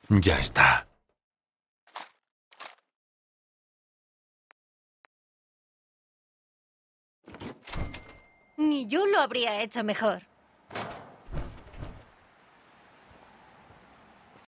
Ya está. Ni yo lo habría hecho mejor.